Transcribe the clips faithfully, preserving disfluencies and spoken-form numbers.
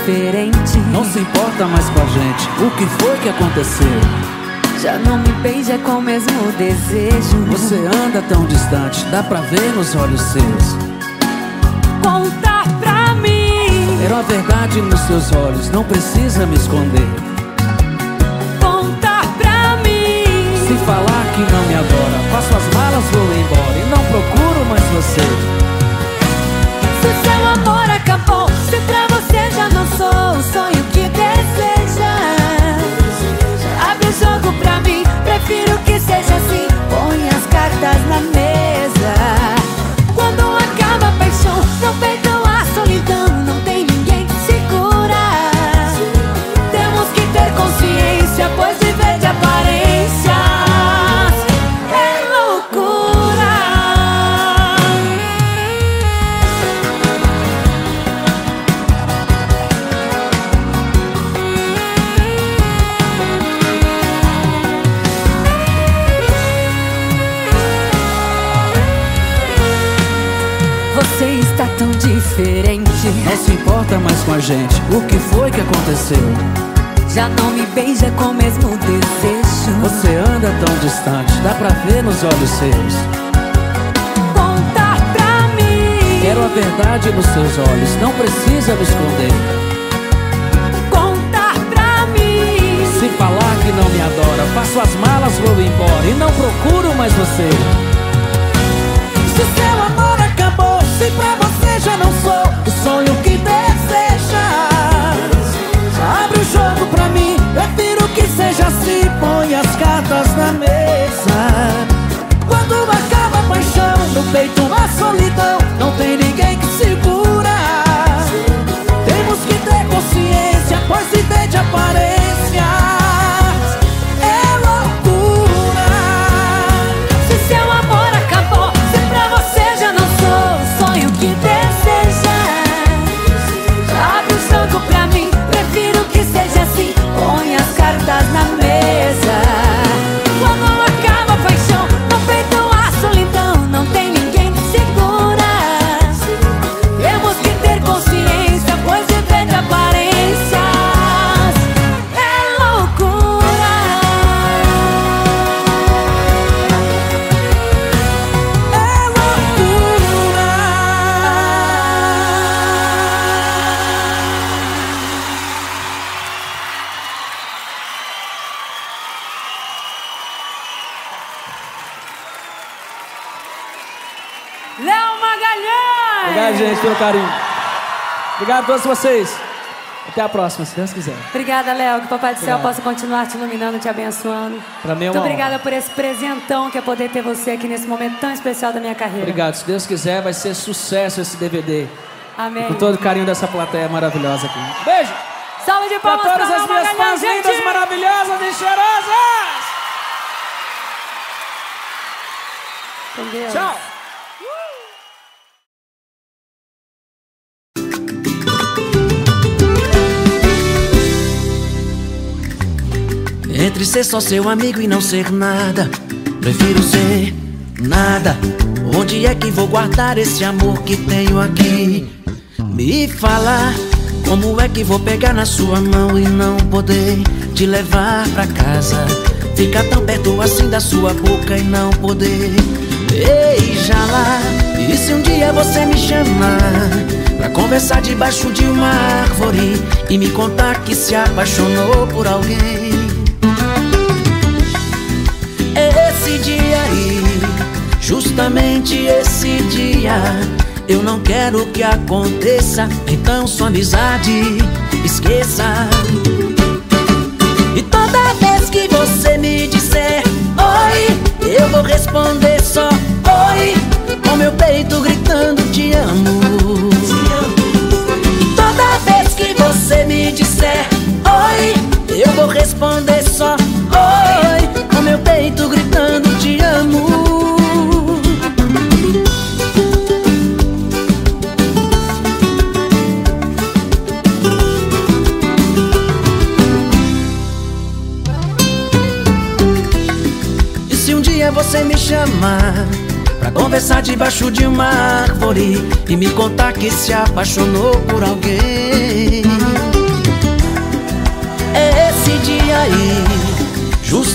diferente. Não se importa mais com a gente, o que foi que aconteceu? Já não me beija com o mesmo desejo. Você anda tão distante, dá pra ver nos olhos seus. Conta pra mim. Era a verdade nos seus olhos, não precisa me esconder. Conta pra mim. Se falar que não me adora, faço as malas, vou embora e não procuro mais você. Se seu amor acabou, se pra você já não sou o sonho que deseja, abre o jogo pra mim, prefiro que seja assim. Põe as cartas na mesa. Quando acaba a paixão, no peito a solidão, não tem ninguém que segura. Temos que ter consciência, pois viver de aparências é loucura. Você está tão diferente. Não se importa mais com a gente, o que foi que aconteceu? Já não me beija com o mesmo desejo. Você anda tão distante, dá pra ver nos olhos seus. Conta pra mim. Quero a verdade nos seus olhos, não precisa me esconder. Conta pra mim. Se falar que não me adora, faço as malas, vou embora e não procuro mais você. Se seu amor acabou, se pra você já não sou o sonho que deseja, abre o jogo pra mim, prefiro que seja assim. Põe as cartas na mesa. Quando acaba a paixão, no peito a solidão, não tem ninguém que segura. Temos que ter consciência, pois viver de aparências é loucura. Se seu amor acabou, se pra você já não sou o sonho que deseja, abre o jogo pra mim, prefiro que seja assim. Põe as cartas na mesa. Quando acaba a paixão, no peito a solidão, não tem ninguém que segura. Temos que ter consciência, pois viver de aparências é loucura. É loucura. Léo Magalhães! Obrigado, gente, pelo carinho. Obrigado a todos vocês. Até a próxima, se Deus quiser. Obrigada, Léo. Que o Papai do Céu Obrigado. possa continuar te iluminando, te abençoando. Pra mim é Muito uma obrigada honra. por esse presentão que é poder ter você aqui nesse momento tão especial da minha carreira. Obrigado, se Deus quiser vai ser sucesso esse D V D. Amém. Com todo o carinho dessa plateia maravilhosa aqui. Beijo! Salve de Pra palmas todas pra as Léo minhas Magalhães, fãs lindas, gente! maravilhosas e cheirosas! Com Deus. Tchau! Entre ser só seu amigo e não ser nada, prefiro ser nada. Onde é que vou guardar esse amor que tenho aqui? Me fala, como é que vou pegar na sua mão e não poder te levar pra casa? Ficar tão perto assim da sua boca e não poder beijá-la. E se um dia você me chamar pra conversar debaixo de uma árvore e me contar que se apaixonou por alguém? Esse dia aí, justamente esse dia, eu não quero que aconteça, então sua amizade esqueça. E toda vez que você me disser oi, eu vou responder só oi, com meu peito gritando te amo. E toda vez que você me disser oi, eu vou responder só oi, com meu peito gritando te amo. E se um dia você me chamar pra conversar debaixo de uma árvore e me contar que se apaixonou por alguém?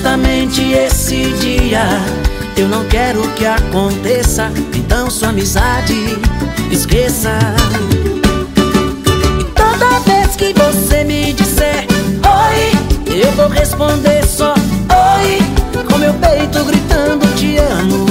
justamente esse dia. Eu não quero que aconteça, então sua amizade esqueça. E toda vez que você me disser oi, eu vou responder só oi, com meu peito gritando te amo.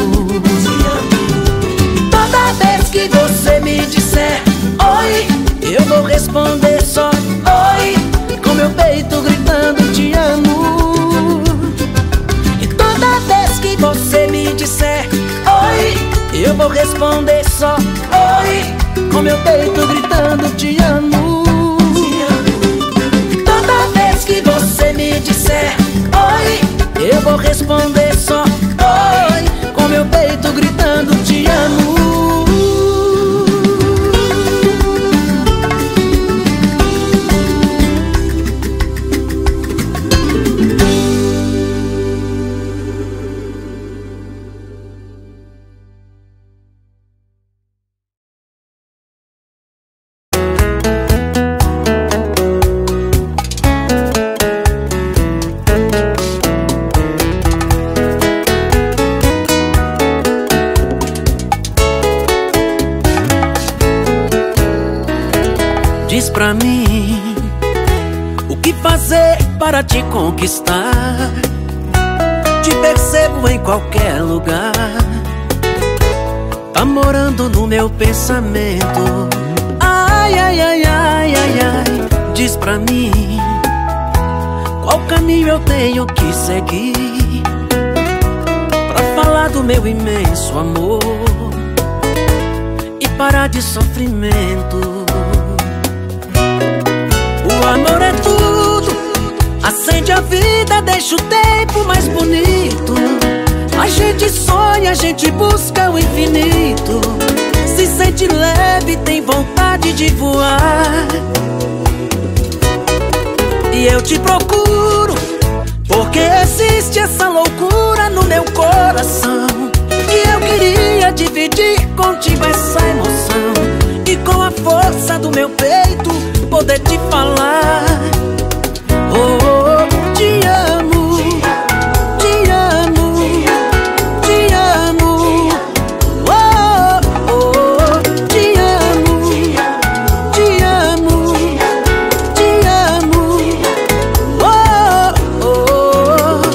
E toda vez que você me disser oi, eu vou responder só oi, com meu peito gritando te amo. E toda vez que você me disser oi, eu vou responder só oi, com meu peito gritando te amo. E toda vez que você me disser oi, eu vou responder só oi, com meu peito gritando te amo. Diz pra mim o que fazer para te conquistar. Te percebo em qualquer lugar, tá morando no meu pensamento. Ai, ai, ai, ai, ai, ai. Diz pra mim qual caminho eu tenho que seguir pra falar do meu imenso amor e parar de sofrimento. O amor é tudo, acende a vida, deixa o tempo mais bonito. A gente sonha, a gente busca o infinito, se sente leve, tem vontade de voar. E eu te procuro, porque existe essa loucura no meu coração. E eu queria dividir contigo essa emoção, e com a força do meu peito poder te falar. Oh, oh, te amo, te amo, te amo. Oh, oh, te amo, te amo, te amo. Oh, oh.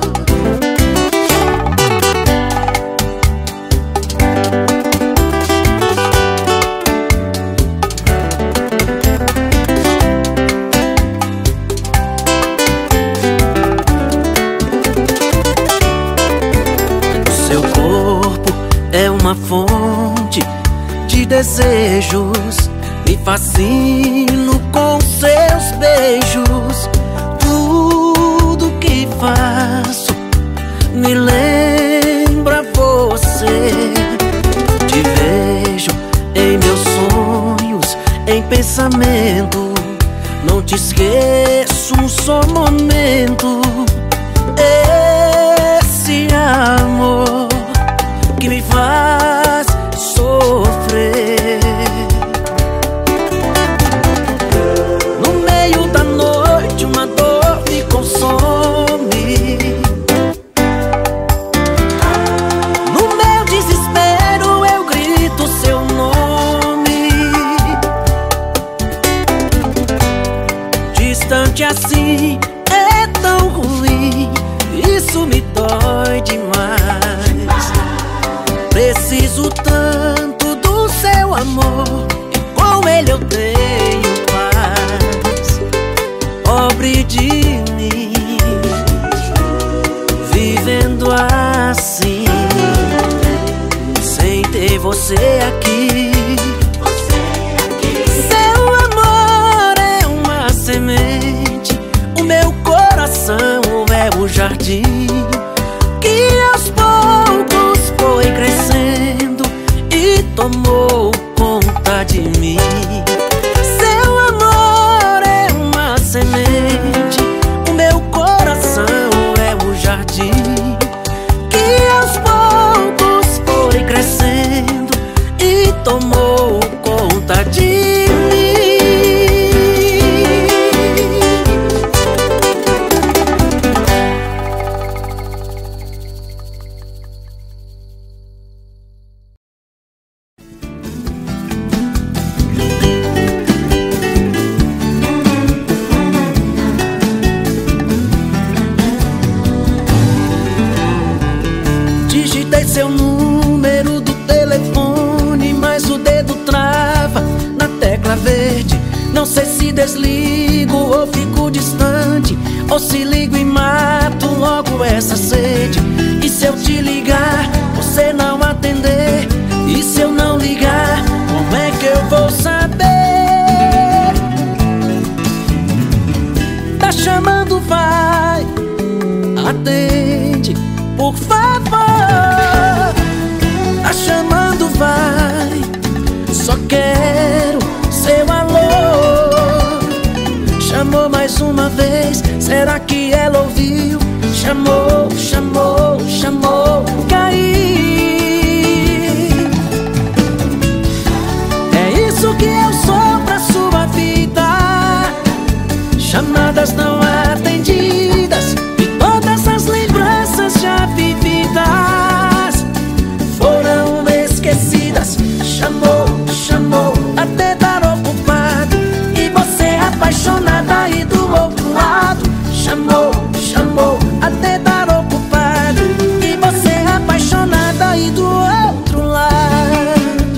Uma fonte de desejos, me fascino com seus beijos. Tudo que faço me lembra você. Te vejo em meus sonhos, em pensamento. Não te esqueço um só momento. Esse amor que me faz sofrer. No meio da noite uma dor me consome. No meu desespero eu grito seu nome. Distante assim é tão ruim, isso me dói demais. Preciso tanto do seu amor, e com ele eu tenho paz. Pobre de mim, vivendo assim, sem ter você aqui. Seu amor é uma semente, o meu coração é o jardim que aos poucos foi crescendo e tomou conta de mim. Seu amor é uma semente, o meu coração é o jardim que aos poucos foi crescendo e tomou conta de mim. Anotei seu número do telefone, mas o dedo trava na tecla verde. Não sei se desligo ou fico distante, ou se ligo e mato logo essa sede. E se eu te ligar, você não atender? E se eu não ligar, como é que eu vou saber? Tá chamando, vai, atende, por favor. Tá chamando, vai, só quero seu alô. Chamou mais uma vez, será que ela ouviu? Chamou, chamou, chamou, caí. É isso que eu sou pra sua vida. Chamadas não atendidas e todas as lembranças já vividas foram esquecidas. Chamou, chamou, até dar ocupado, e você apaixonada aí do outro lado. Chamou, chamou, até dar ocupado, e você apaixonada aí do outro lado.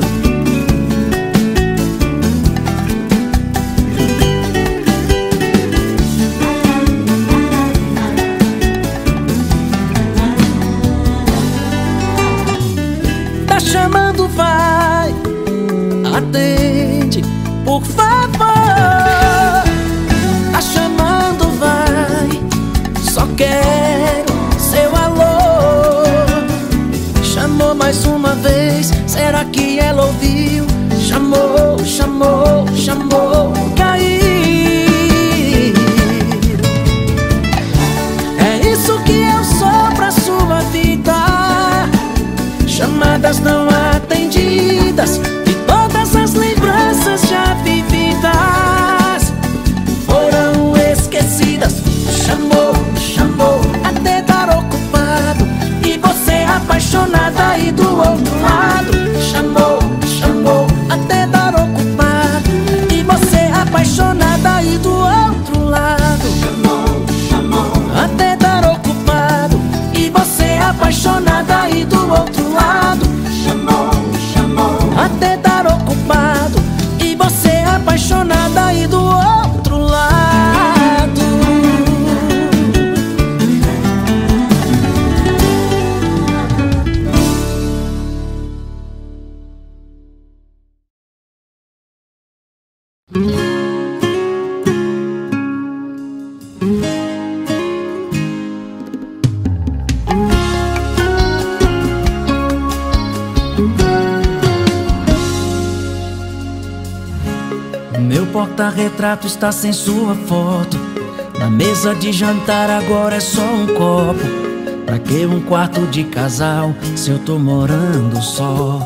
Tá chamando, vai, atende, por favor. Tá chamando, vai, só quero seu alô. Chamou mais uma vez, será que ela ouviu? Chamou, chamou, chamou, caí. É isso que eu sou pra sua vida. Chamadas não atendidas e todas as lembranças já vividas foram esquecidas. Chamou, chamou, até dar ocupado, e você apaixonada aí do outro lado. Chamou, chamou, até dar ocupado, e você apaixonada aí do outro lado. Chamou, chamou, até dar ocupado, e você apaixonada aí do outro lado. Chamou, chamou, até dar ocupado, e você apaixonada aí do outro lado. Meu porta-retrato está sem sua foto. Na mesa de jantar agora é só um copo. Pra que um quarto de casal se eu tô morando só?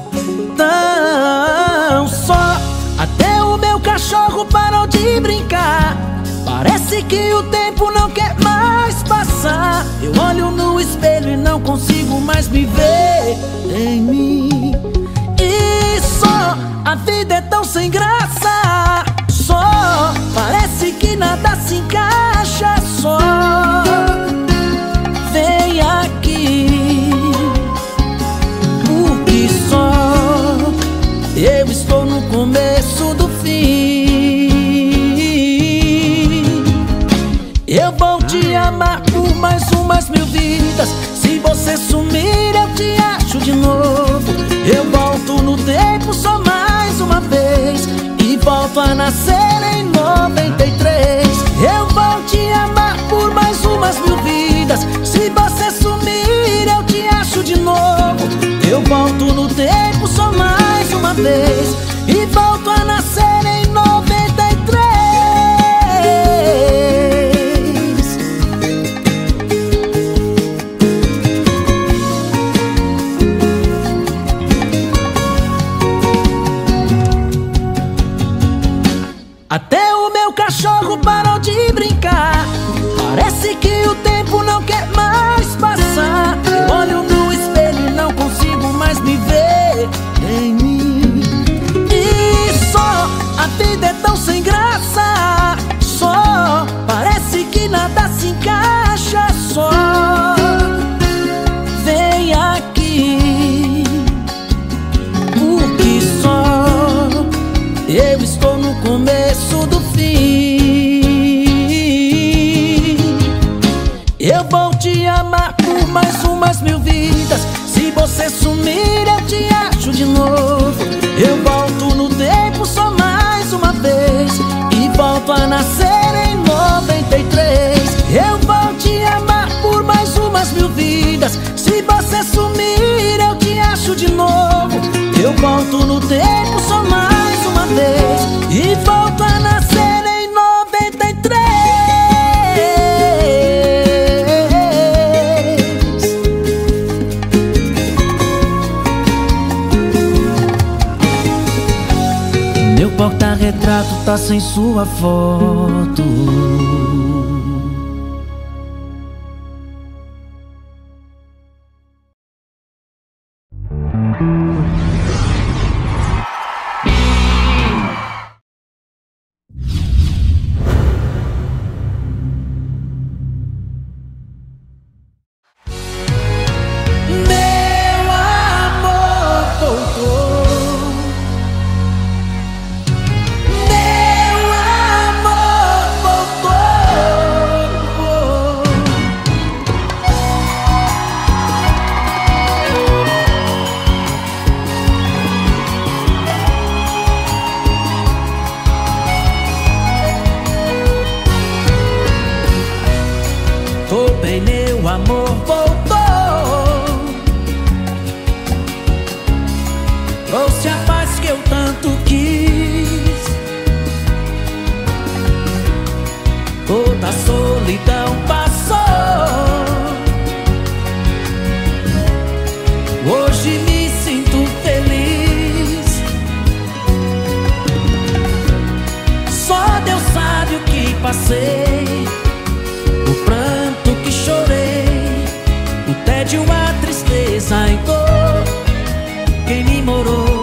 Tão só. Até o meu cachorro parou de brincar. Parece que o tempo não quer mais passar. Eu olho no espelho e não consigo mais me ver em mim. E só, a vida é tão sem graça. Só, parece que nada se encaixa. Só, vem aqui, porque só eu estou no começo do fim. Eu vou te amar por mais umas mil vidas. Se você sumir eu te acho de novo. Eu volto no tempo só mais uma vez e volto a nascer em noventa e três. Eu vou te amar por mais umas mil vidas. Se você sumir eu te acho de novo. Eu volto no tempo só mais uma vez e volto a nascer em noventa e três. Até o meu cachorro parou de brincar. Parece que o tempo não quer mais passar. Eu olho no espelho e não consigo mais me ver em mim. E só, a vida é tão sem graça. Só, parece que nada se encaixa. Só, vem aqui, retrato tá sem sua foto. Meu amor voltou, trouxe a paz que eu tanto quis. Toda a solidão passou, hoje me sinto feliz. Só Deus sabe o que passei, o pranto que chorei, o tédio, a tristeza e dor. Quem me morou,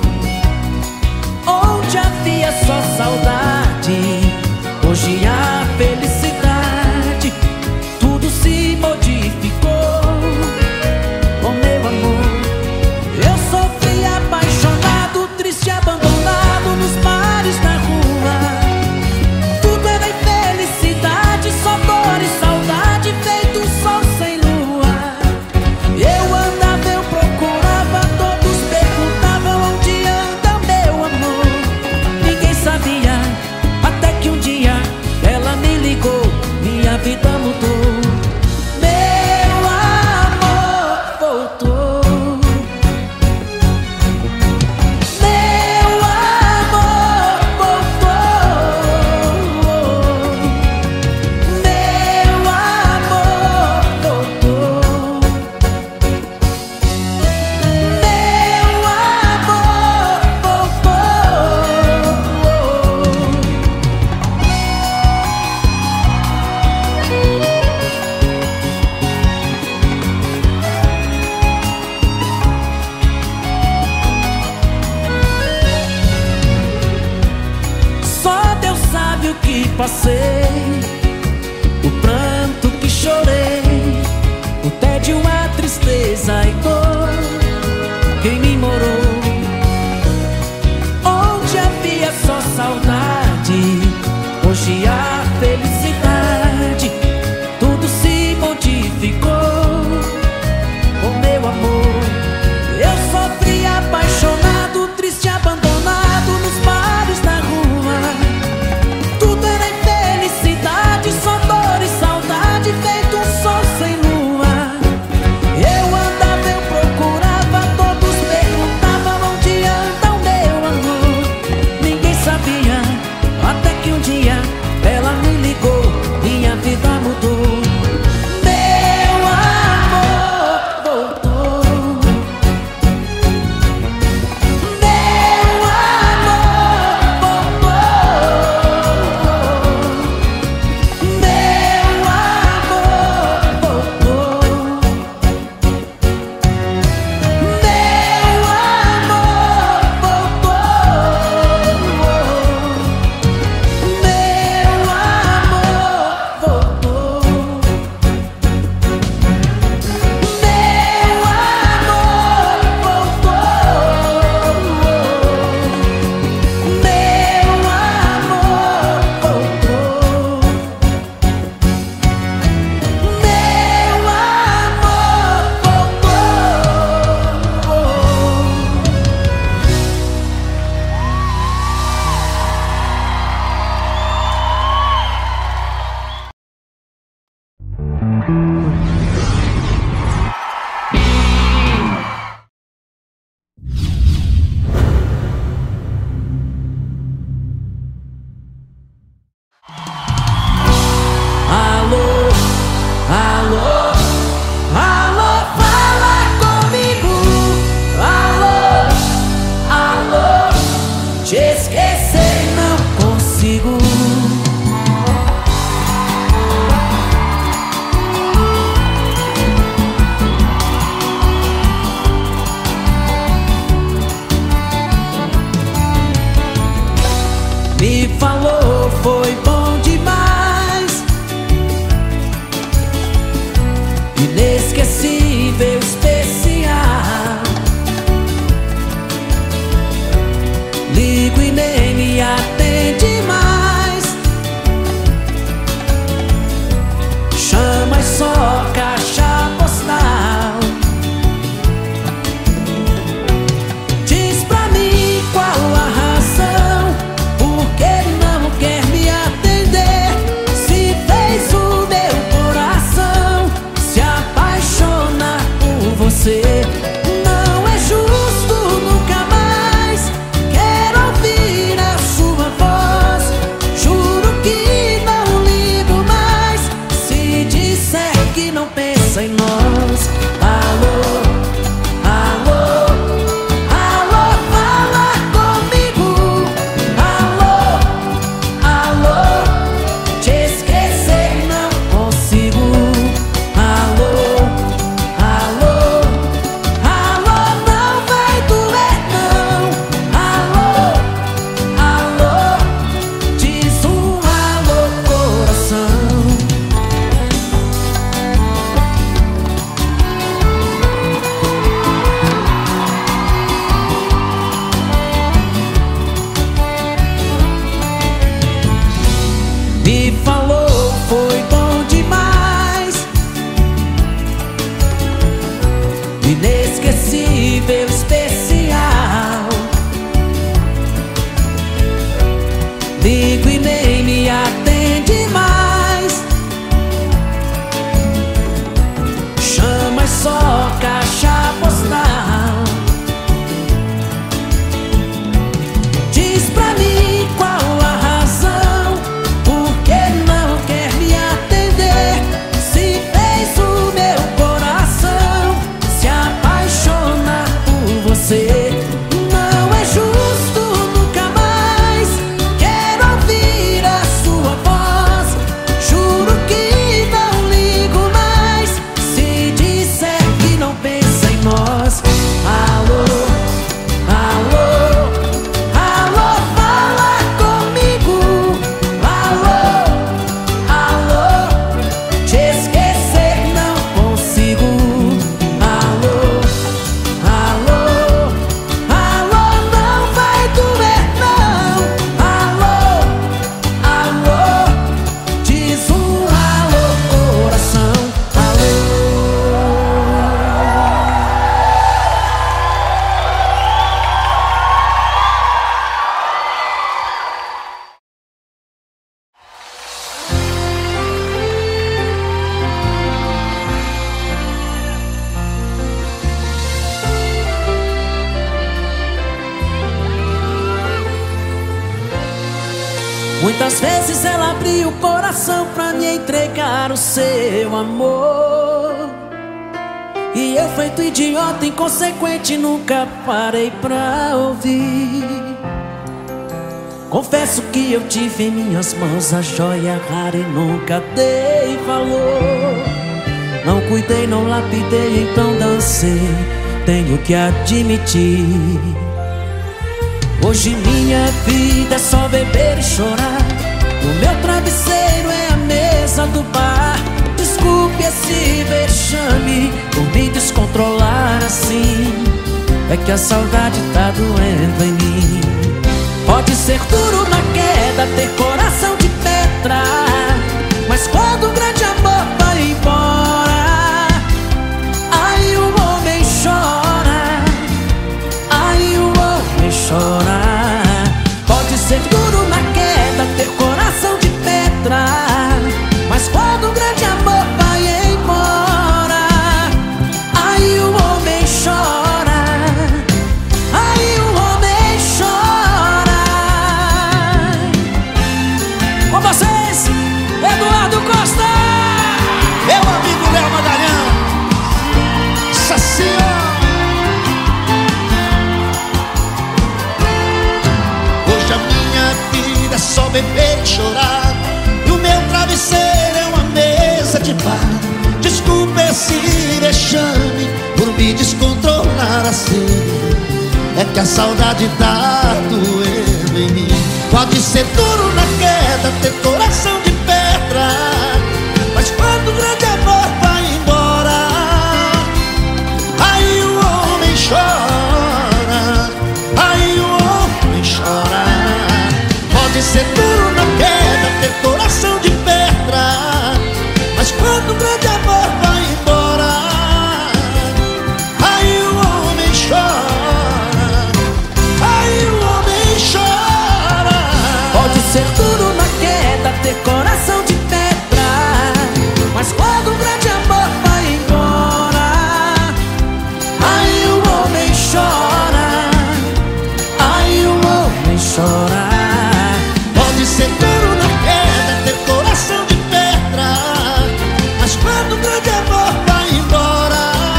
onde havia só saudade, hoje há felicidade. Tudo se modificou, oh meu amor. Eu sofri apaixonado, triste, abandonado nos bares da rua. Tudo era infelicidade, só dor e saudade, feito um sol sem lua. Eu andava, eu procurava, todos perguntavam onde anda meu amor. Ninguém sabia, até que um dia ela me ligou, minha vida mudou. Meu amor voltou, meu amor voltou, meu amor voltou, meu amor Só Deus sabe o que passei, o pranto que chorei, o tédio, a tristeza e dor. Quem me morou, onde havia só saudade, hoje há felicidade. Tudo se modificou, oh meu amor. Eu sofri apaixonado, triste, abandonado nos bares da rua. Tudo era infelicidade, só dor e saudade, feito um sol sem lua. Eu andava, eu procurava, todos perguntavam onde anda o meu amor. Ninguém sabia, até que um dia ela me ligou, minha vida mudou. Meu amor voltou, meu amor voltou, meu amor voltou, meu amor voltou, meu amor Te esquecer não inesquecível, especial. Ligo e nem me atende mais. Chama só caixa postal. Diz pra mim qual a razão, porque ele não quer me atender. Se fez o meu coração se apaixonar por você. Não é justo, nunca mais quero ouvir a sua voz. Juro que não ligo mais se disser que não pensa em nós. Alô, alô, alô, fala comigo. Alô, alô, te esquecer não consigo. Alô, alô, alô, não vai doer não. Alô, alô, diz um alô, coração. Me falou, foi bom demais, inesquecível, especial. Ligo e nem me atende mais. Chama só caixa postal. Diz pra mim qual a razão, porque não quer me atender. Se fez o meu coração se apaixonar por você. Não é justo, nunca mais quero ouvir a sua voz. Juro que não ligo mais se disser que não pensa em nós. Alô, alô, alô, fala comigo. Alô, alô, te esquecer não consigo. Alô, alô, alô, não vai doer não. Alô, alô, diz um alô, coração. Alô. Muitas vezes ela abriu o coração pra me entregar o seu amor, e eu, feito idiota, inconsequente, nunca parei pra ouvir. Confesso que eu tive em minhas mãos a joia rara e nunca dei valor. Não cuidei, não lapidei, então dancei, tenho que admitir. Hoje minha vida é só beber e chorar. O meu travesseiro é a mesa do bar. Desculpe esse vexame por me descontrolar assim. É que a saudade tá doendo em mim. Pode ser duro na queda, ter coração de pedra, mas quando o grande amor vai embora, aí o homem chora, aí o homem chora. Pode ser duro na queda, ter coração de pedra, mas quando o grande amor vai embora, aí o homem chora, aí o homem chora. Com vocês, Eduardo Costa, meu amigo Léo Magalhães, Sacia. Hoje a minha vida é só beber e chorar, e o meu travesseiro é uma mesa de bar. Desculpa esse vexame por me descontrolar assim. É que a saudade tá doendo em mim. Pode ser duro na queda, ter coração de pedra, mas quando o grande amor vai embora, quando um grande amor vai embora, aí o homem chora, aí o homem chora. Pode ser duro na queda, ter coração de pedra, mas quando um grande amor vai embora, aí o homem chora, aí o homem chora. Pode ser duro na queda, ter coração de pedra, mas quando o grande amor vai embora,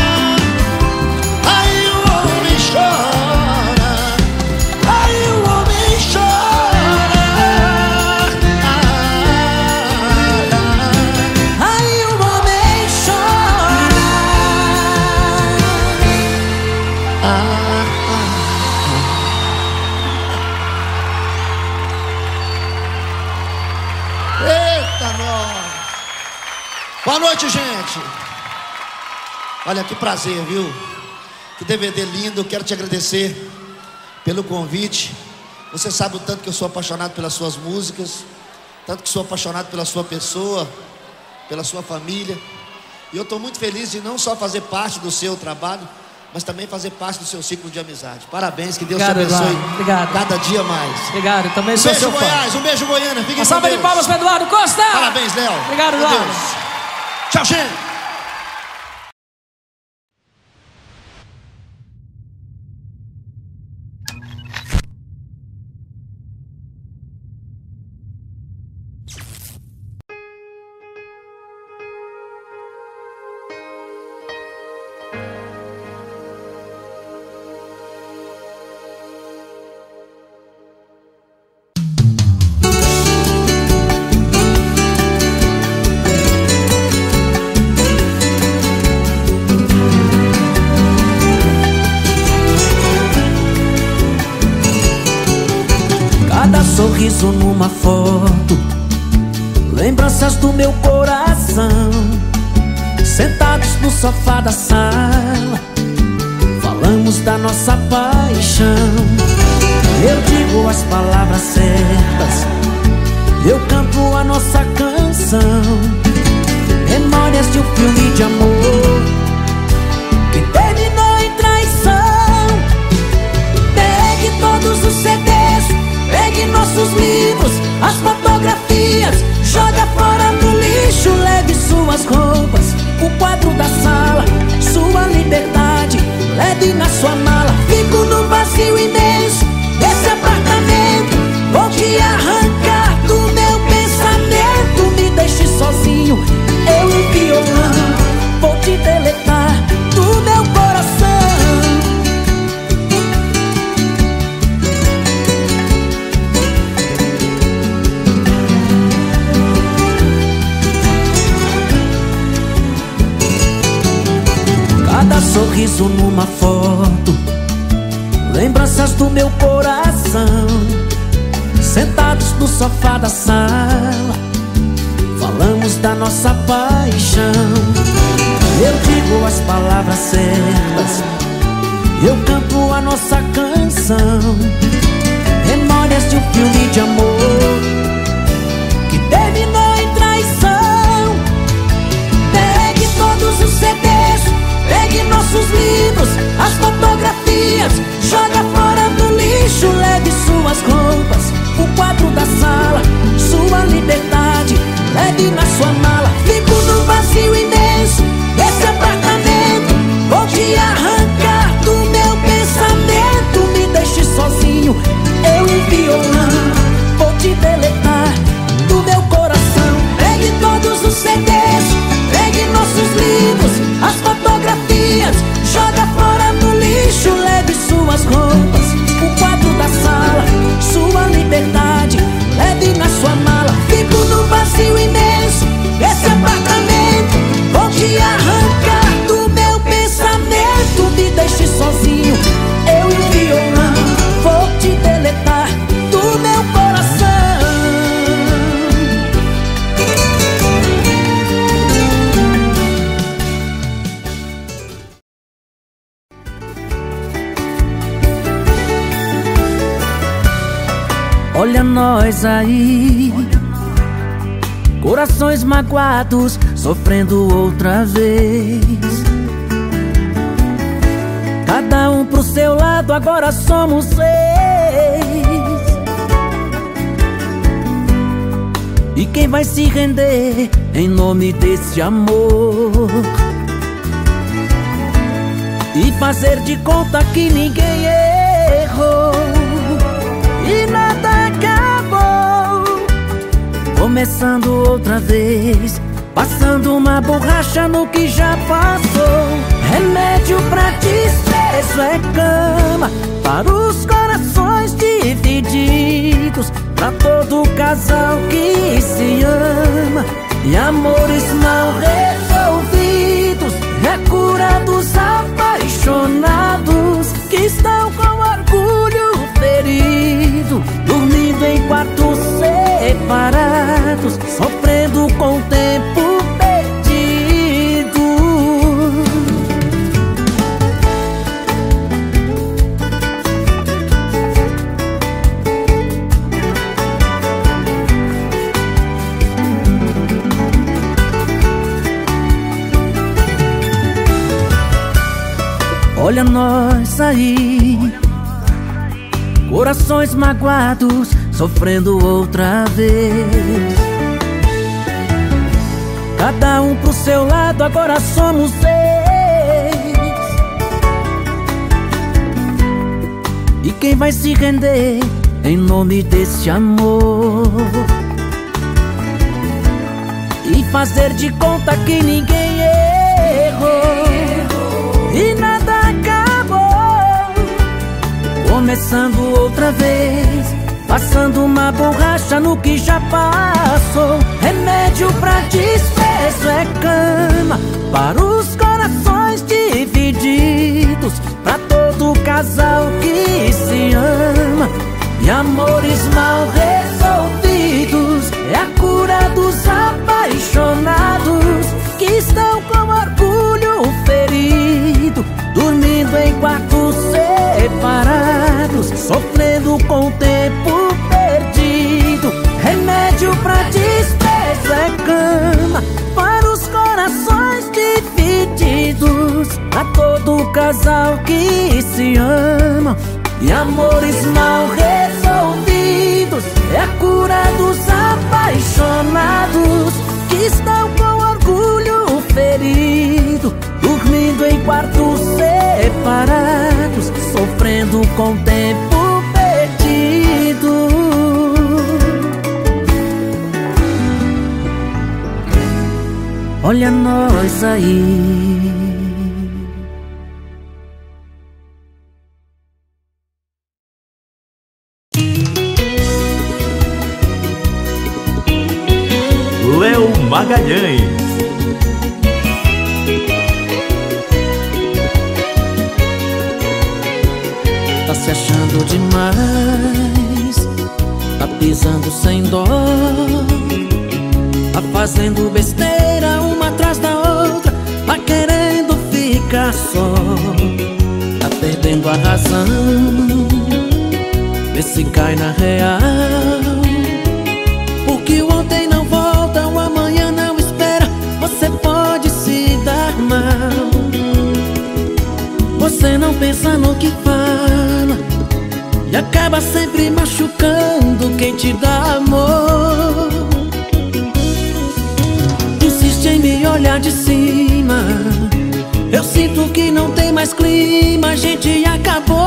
aí o homem chora, aí o homem chora, Aí o homem chora. Eita, nós! Boa noite, gente! Olha que prazer, viu? Que D V D lindo, eu quero te agradecer pelo convite. Você sabe o tanto que eu sou apaixonado pelas suas músicas, tanto que sou apaixonado pela sua pessoa, pela sua família. E eu estou muito feliz de não só fazer parte do seu trabalho, mas também fazer parte do seu ciclo de amizade. Parabéns, que Deus Obrigado, te abençoe. Eduardo. Obrigado. Cada dia mais. Obrigado, também Um sou beijo, seu fã. Goiás, um beijo, Goiânia. Fiquem Uma com salva de Deus. palmas para Eduardo Costa. Parabéns, Léo. Obrigado, Com Eduardo. Deus. Tchau, gente. Cada sorriso numa foto, lembranças do meu coração. Sentados no sofá da sala, falamos da nossa paixão. Eu digo as palavras certas, eu canto a nossa canção. Memórias de um filme de amor que terminou em traição. Pegue todos os C Ds, pegue nossos livros, as fotografias, joga fora no lixo. Leve suas roupas, o quadro da sala, sua liberdade, leve na sua mala. Fico no vazio imenso desse apartamento, vou te arrancar do meu pensamento. Me deixe sozinho, eu e violão, vou te deletar do meu coração. Cada sorriso numa foto, lembranças do meu coração. Sentados no sofá da sala, falamos da nossa paixão. Eu digo as palavras certas, eu canto a nossa canção. Memórias de um filme de amor que terminou em traição. Pegue todos os C Ds, pegue nossos livros, as fotografias, joga fora no lixo. Leve suas roupas, o quadro da sala, sua liberdade, leve na sua mala. Fico no vazio imenso desse apartamento, vou te arrancar do meu pensamento. Me deixe sozinho, eu e violão, vou te deletar do meu coração. Pegue todos os C Ds, pegue nossos livros, as fotografias, joga fora no lixo. Leve suas roupas, o quadro da sala, sua liberdade, leve na sua mala. Fico no vazio imenso desse apartamento, vou te arrancar do meu pensamento. Me deixe sozinho, eu e violão, vou te deletar do meu coração. Olha nós aí, corações magoados, sofrendo outra vez. Cada um pro seu lado, agora somos seis. E quem vai se render em nome desse amor? E fazer de conta que ninguém errou e nada acabou. Começando outra vez, passando uma borracha no que já passou. Remédio pra desprezo é cama para os corações divididos, pra todo casal que se ama. E amores mal resolvidos é a cura dos apaixonados que estão com orgulho ferido, dormindo em quartos separados, sofrendo com o tempo perdido. Olha nós aí, corações magoados, sofrendo outra vez. Cada um pro seu lado, agora somos seis. E quem vai se render em nome desse amor? E fazer de conta que ninguém errou e nada acabou. Começando outra vez, passando uma borracha no que já passou. Remédio pra desprezo é cama para os corações divididos, pra todo casal que se ama. E amores mal resolvidos é a cura dos apaixonados que estão com orgulho ferido, dormindo em quartos separados, sofrendo com o tempo perdido. Remédio pra desprezo é cama para os corações divididos, pra todo casal que se ama. E amores mal resolvidos é a cura dos apaixonados que estão com orgulho ferido, dormindo em quartos separados, sofrendo com o tempo perdido. Olha nós aí. Léo Magalhães. Tá se achando demais, tá pisando sem dó, tá fazendo besteira uma atrás da outra, tá querendo ficar só, tá perdendo a razão. Vê se cai na real, porque o ontem não volta, o amanhã não espera. Você pode se dar mal, você não pensa no que fala e acaba sempre machucando quem te dá amor. Insiste em me olhar de cima, eu sinto que não tem mais clima, a gente acabou.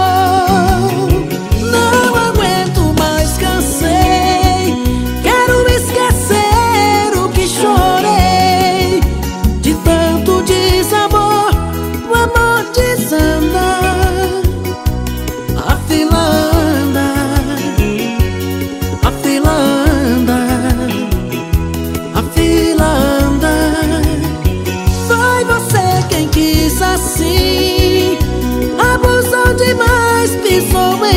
Não aguento mais, cansei, quero esquecer o que chorei. De tanto desamor, o amor desanda, a fila anda, a fila anda, a fila anda. Foi você quem quis assim, abusou demais, pisou em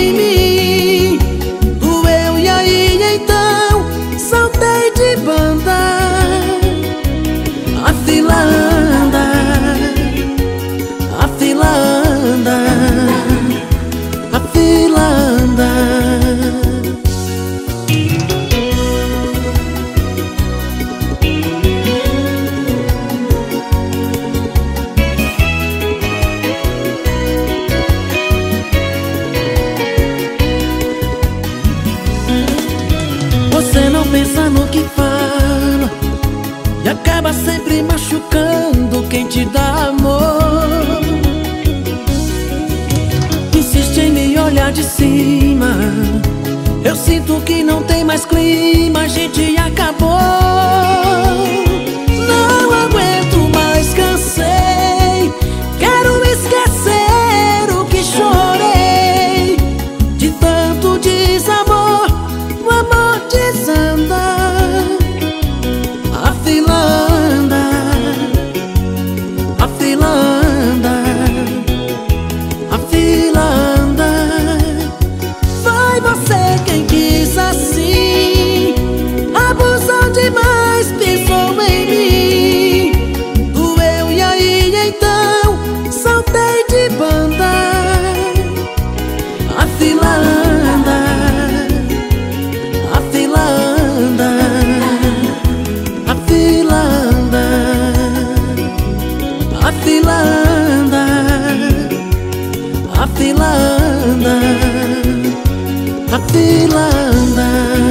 acaba sempre machucando quem te dá amor. Insiste em me olhar de cima, eu sinto que não tem mais clima, a gente acabou. Não aguento mais, cansei, quero esquecer o que chorei. De tanto desamor, o amor desanda, a fila anda, a fila anda, a fila anda. Foi você quem quis assim, abusou demais, pisou em mim. Doeu e aí então saltei de banda. A fila anda, a fila anda, a fila anda, a fila anda, a fila anda, a fila anda.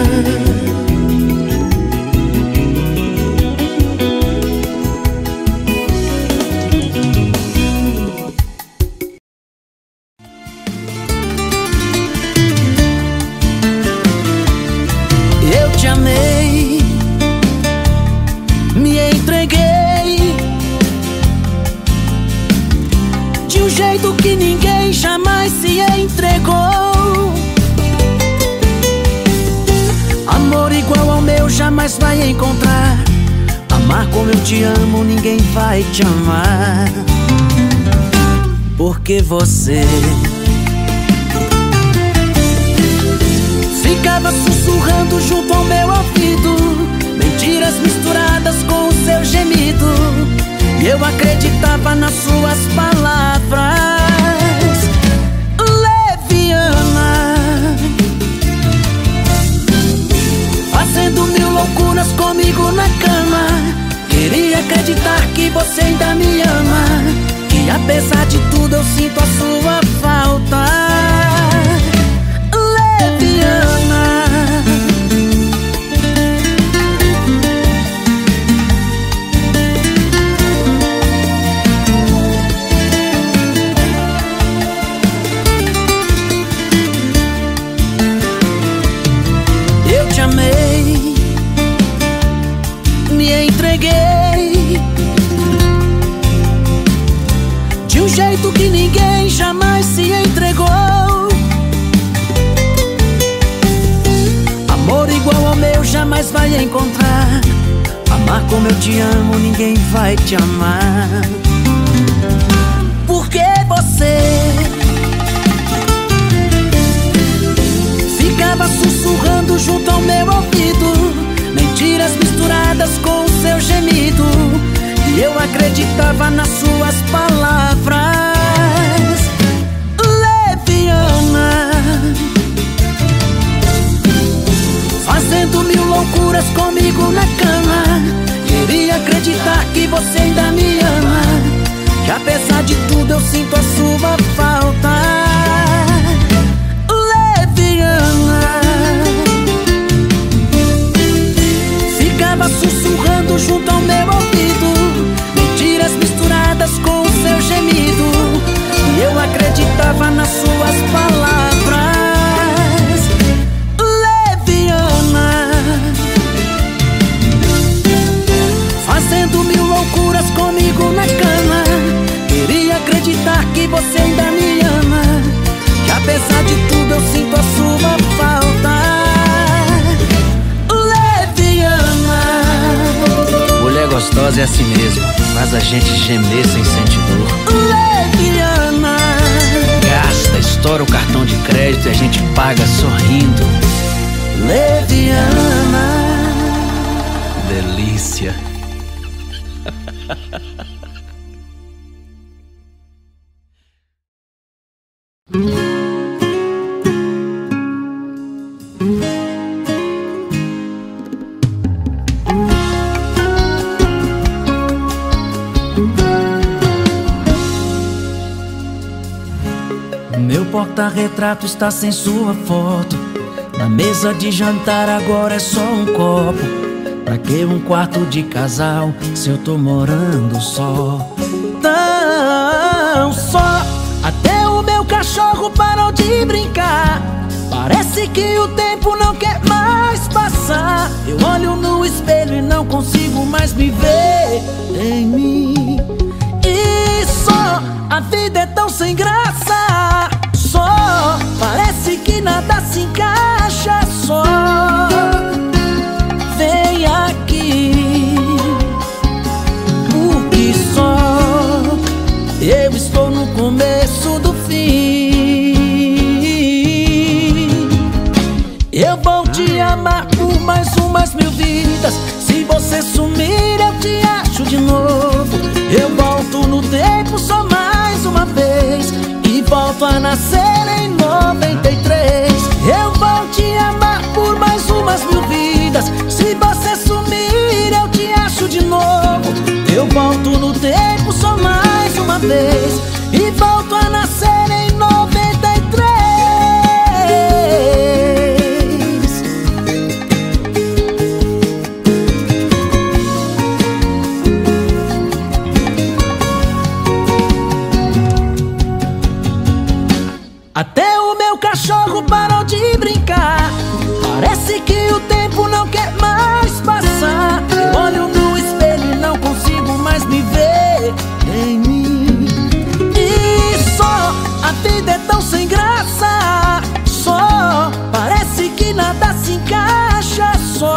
Eu te amei, me entreguei de um jeito que ninguém jamais se entregou. Amor igual ao meu jamais vai encontrar. Amar como eu te amo ninguém vai te amar. Porque você ficava sussurrando junto ao meu ouvido, mentiras misturadas com o seu gemido, e eu acreditava nas suas palavras. Leviana, fazendo mil loucuras comigo na cama. Queria acreditar que você ainda me ama, que apesar de tudo eu sinto a sua falta. Leviana, eu te amei, me entreguei de um jeito que ninguém jamais se entregou. Amor igual ao meu jamais vai encontrar. Amar como eu te amo ninguém vai te amar. Porque você ficava sussurrando junto ao meu ouvido, mentiras misturadas com o seu gemido, e eu acreditava nas suas palavras. Leviana, fazendo mil loucuras comigo na cama. Queria acreditar que você ainda me ama, que apesar de tudo eu sinto a sua falta. Leviana, ficava sussurrando junto ao meu ouvido, mentiras misturadas com o seu gemido, e eu acreditava nas suas palavras. Leviana, fazendo mil loucuras comigo na cama. Queria acreditar que você ainda me ama, que apesar de tudo eu sinto a sua falta. Mulher gostosa é assim mesmo, faz a gente gemer sem sentir dor. Leviana, Gasta, estoura o cartão de crédito e a gente paga sorrindo. Leviana, Delícia. meu porta-retrato está sem sua foto. Na mesa de jantar agora é só um copo. Pra que um quarto de casal se eu tô morando só? Tão só. Até o meu cachorro parou de brincar. Parece que o tempo não quer mais passar. Eu olho no espelho e não consigo mais me ver em mim. E só, a vida é tão sem graça. Só, parece que nada se encaixa. Só, vem aqui, porque só eu estou no começo do fim. Eu vou te amar por mais umas mil vidas. Se você sumir eu te acho de novo. Eu volto no tempo só mais uma vez e volto a nascer em noventa e três. Eu vou te amar por mais umas mil vidas. Se você sumir eu te acho de novo. Eu volto no tempo só mais uma vez e volto a nascer em noventa e três. Até o meu cachorro parou de brincar. Parece que o tempo não quer mais passar. Eu olho no espelho e não consigo mais me ver em mim. E só, a vida é tão sem graça. Só, parece que nada se encaixa. Só,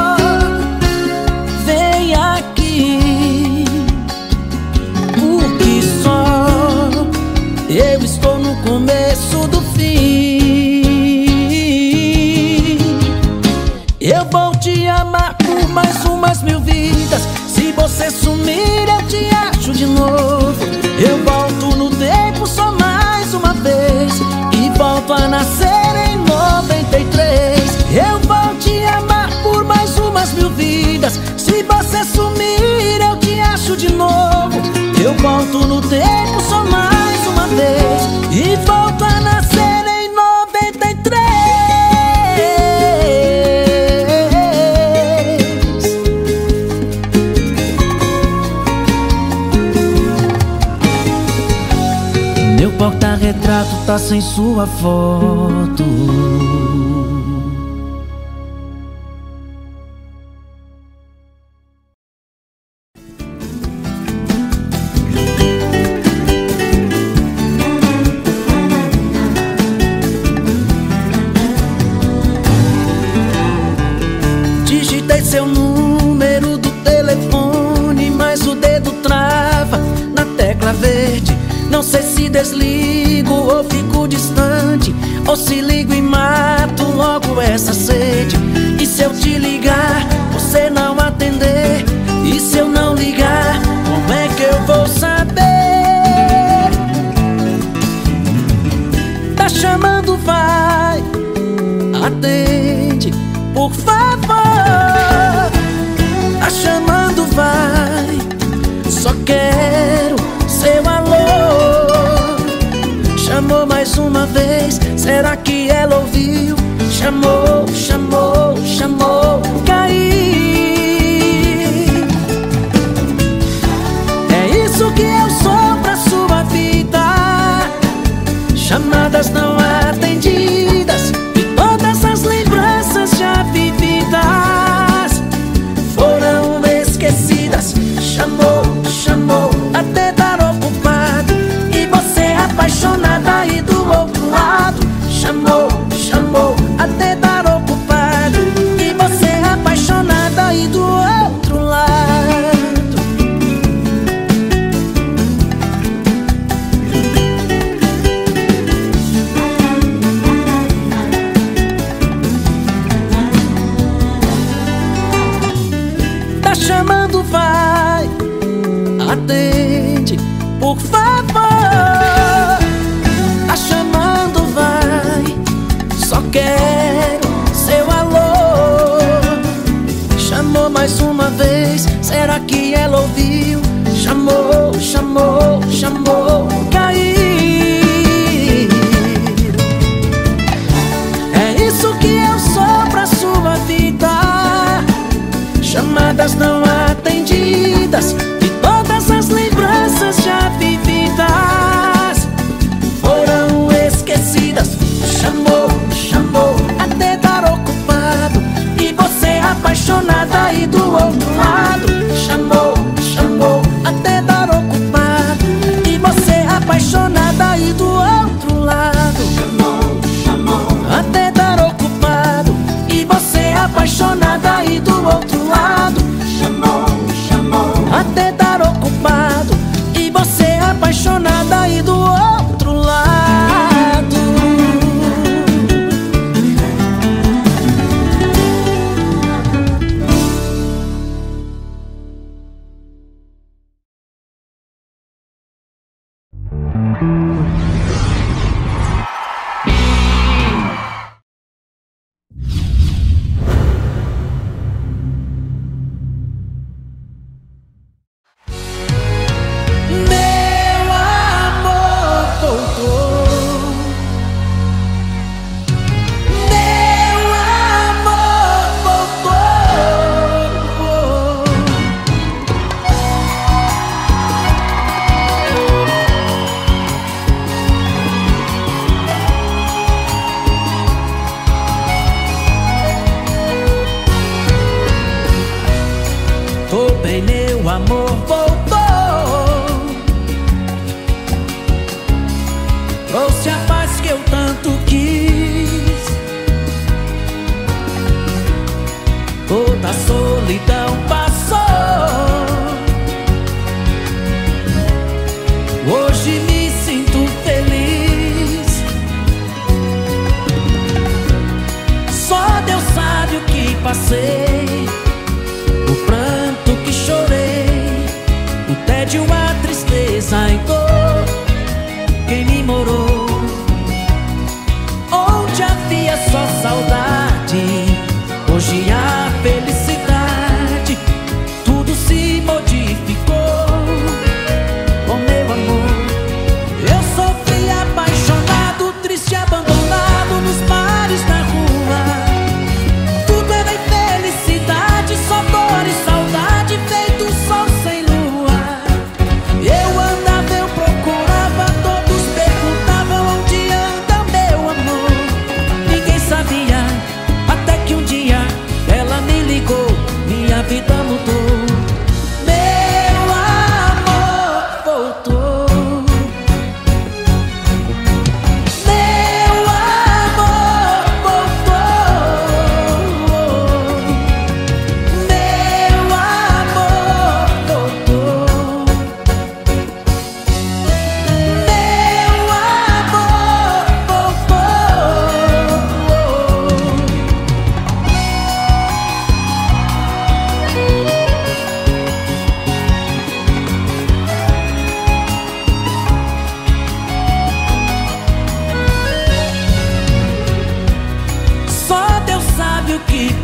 vem aqui, porque só eu estou no começo do fim. Eu vou te amar por mais umas mil vidas. Se você sumir eu te acho de novo. Eu volto no tempo só mais uma vez e volto a nascer em noventa e três. Eu vou te amar por mais umas mil vidas. Se você sumir eu te acho de novo. Eu volto no tempo só mais uma vez e volto a nascer em noventa e três. Meu porta-retrato tá sem sua foto. Digitei seu número do telefone, mas o dedo trava na tecla verde. Não sei se desligo ou fico distante, ou se ligo e mato logo essa sede. E se eu te ligar, você não atender? E se eu não ligar, como é que eu vou saber? Tá chamando, vai, atende, por favor. Tá chamando, vai, só quero seu alô. Chamou mais uma vez, será que ela ouviu? Chamou, chamou, chamou, caí. É isso que eu sou pra sua vida. Chamadas não atendidas e todas as lembranças já vividas foram esquecidas. Chamou, chamou, até dar ocupado e você apaixonada aí do outro lado. Chamou, chamou, até dar ocupado e você apaixonada aí do outro lado. Tá chamando, vai, atende, por favor. Tá chamando, vai, só quero seu alô. Chamou mais uma vez, será que ela ouviu? Chamou, chamou, chamou, caí. É isso que eu sou pra sua vida.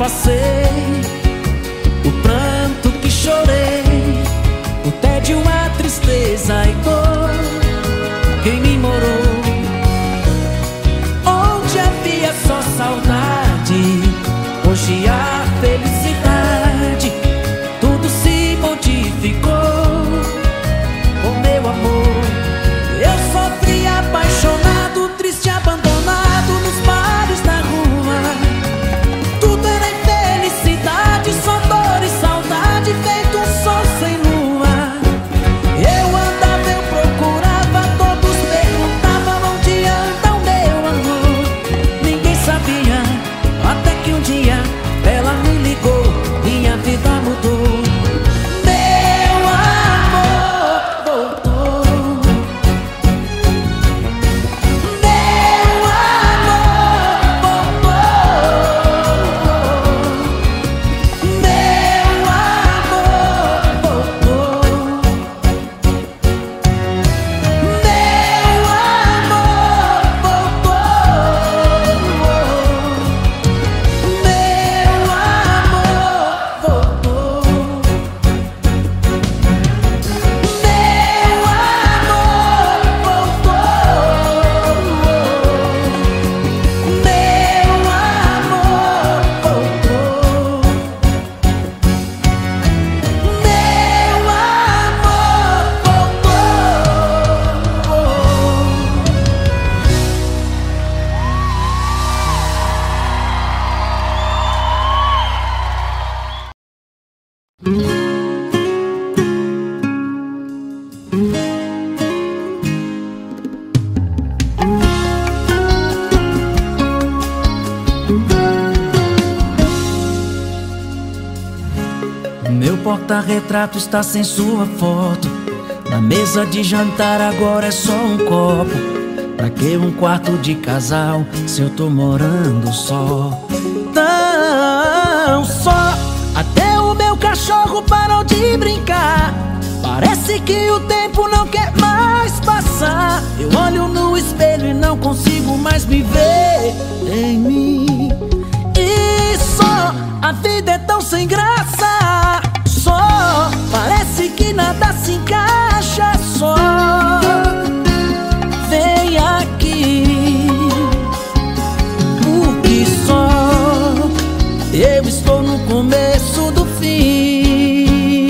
passei, o pranto que chorei, o tédio, a tristeza e dor. Quem me morou onde havia só saudade, hoje há felicidade, tudo se modificou. Oh meu amor, eu sofri apaixonado, triste, abandonado nos bares da rua. Tudo era infelicidade, só dor e saudade, feito um sol sem lua. Eu andava, eu procurava, todos perguntavam onde anda o meu amor. Ninguém sabia, até que um dia ela me ligou, minha vida mudou. Meu amor voltou. Meu amor voltou. Meu amor voltou. Meu amor voltou. Meu amor voltou. Meu amor voltou. Meu amor voltou. Meu Meu porta-retrato está sem sua foto. Na mesa de jantar agora é só um copo. Pra que um quarto de casal se eu tô morando só? Tão só. Até o meu cachorro parou de brincar. Parece que o tempo não quer mais passar. Eu olho no espelho e não consigo mais me ver em mim. E só, a vida é tão sem graça. Só, parece que nada se encaixa. Só, vem aqui, porque só eu estou no começo do fim.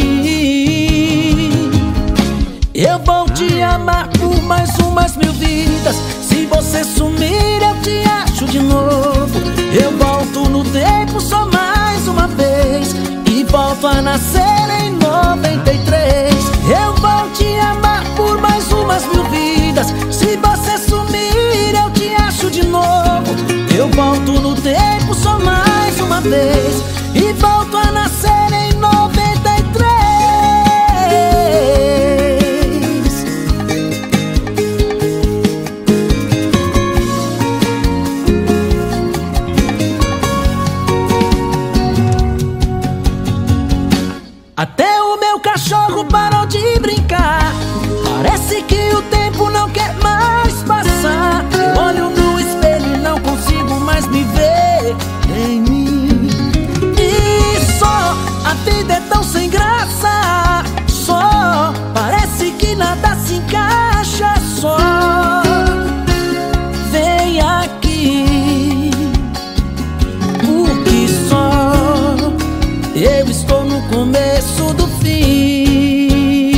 Eu vou te amar por mais umas mil vidas. Se você sumir eu te acho de novo. Eu volto no tempo só mais uma vez e volto a nascer em noventa e três. Eu vou te amar por mais umas mil vidas. Se você sumir eu te acho de novo. Eu volto no tempo só mais uma vez e volto a nascer em noventa e três. Até o meu cachorro parou de brincar. Parece que o tempo não quer mais passar. Eu olho no espelho e não consigo mais me ver em mim. E só, a vida é tão sem graça. Só, parece que nada se encaixa. Só, vem aqui, porque só eu estou no começo do fim.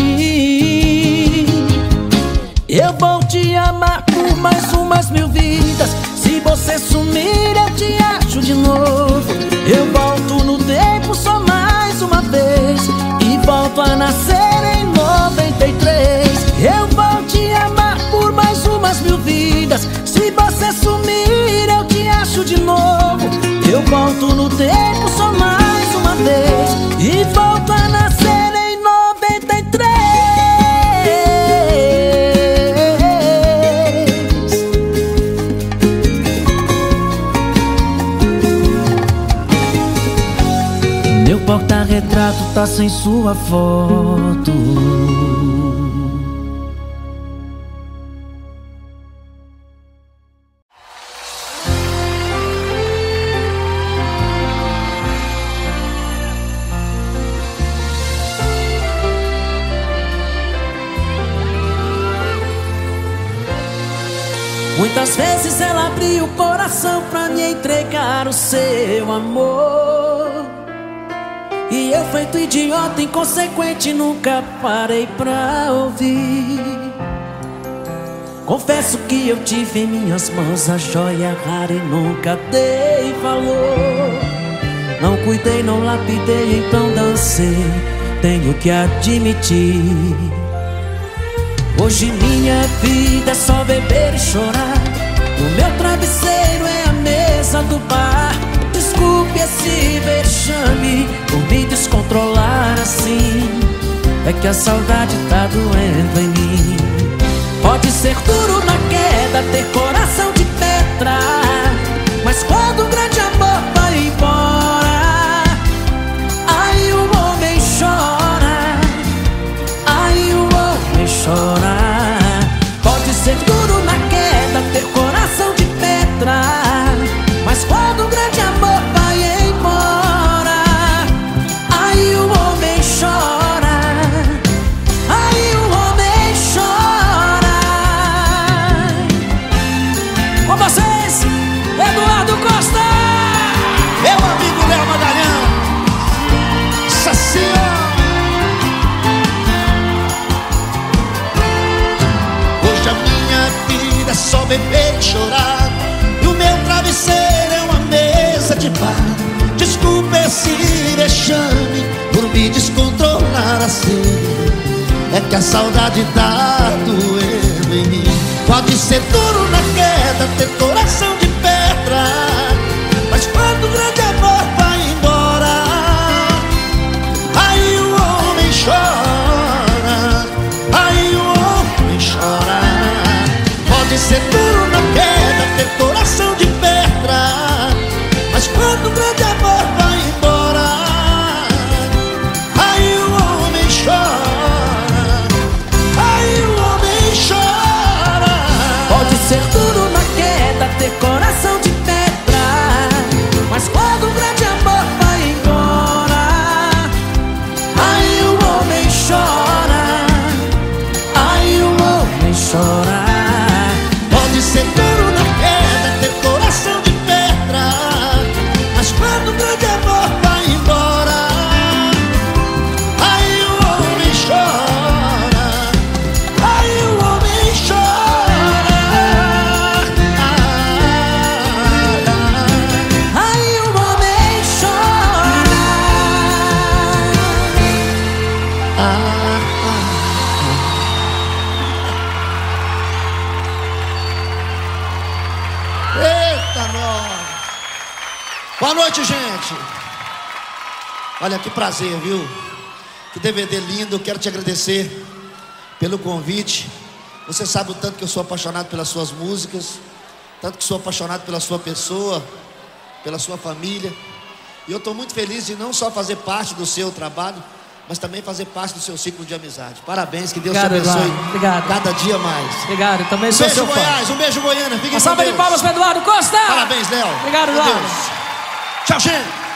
Eu vou te amar por mais umas mil vidas. Se você sumir eu te acho de novo. Eu volto no tempo só mais uma vez e volto a nascer em noventa e três. Eu vou te amar por mais umas mil vidas. Se você sumir eu te acho de novo. Eu volto no tempo só mais uma vez e volto a nascer em noventa e três. Meu porta-retrato tá sem sua foto. Muitas vezes ela abriu o coração pra me entregar o seu amor, e eu, feito idiota, inconsequente, nunca parei pra ouvir. Confesso que eu tive em minhas mãos a joia rara e nunca dei valor. Não cuidei, não lapidei, então dancei, tenho que admitir. Hoje minha vida é só beber e chorar. O meu travesseiro é a mesa do bar. Desculpe esse vexame por me descontrolar assim. É que a saudade tá doendo em mim. Pode ser duro na queda, ter coração de pedra, mas quando o grande amor vai embora, aí o homem chora, aí o homem chora. Pode ser duro na queda, ter coração de pedra, mas quando o grande amor vai embora, aí o homem chora, aí o homem chora. Com vocês, Eduardo Costa! Meu amigo Léo Magalhães, Sacia. Hoje a minha vida é só beber e chorar, e o meu travesseiro é uma mesa de bar. Desculpa esse vexame por me descontrolar assim. É que a saudade tá doendo em mim. Pode ser duro na queda, ter coração de pedra, mas quando o grande amor vai embora, aí o homem chora, aí o homem chora. Pode ser duro na queda, ter coração de pedra, mas quando o grande amor vai embora, aí o homem chora, aí o homem chora. Pode ser duro na queda, ter coração de pedra, mas quando o grande amor vai embora, aí o homem chora, aí o homem chora. Pode ser duro na queda, ter coração de pedra, mas quando o grande amor vai embora, aí o homem chora, aí o homem chora. Aí o homem chora. Eita, nós! Boa noite, gente! Olha que prazer, viu? Que D V D lindo, eu quero te agradecer pelo convite. Você sabe o tanto que eu sou apaixonado pelas suas músicas, tanto que sou apaixonado pela sua pessoa, pela sua família. E eu estou muito feliz de não só fazer parte do seu trabalho, mas também fazer parte do seu ciclo de amizade. Parabéns, que Deus Obrigado, te abençoe. Eduardo. Obrigado. Cada dia mais. Obrigado, também Um sou beijo, seu fã. Goiás, um beijo, Goiânia. Fiquem Uma com salva de Deus. palmas para Eduardo Costa! Parabéns, Léo. Obrigado, Com Eduardo. Deus. Tchau, gente.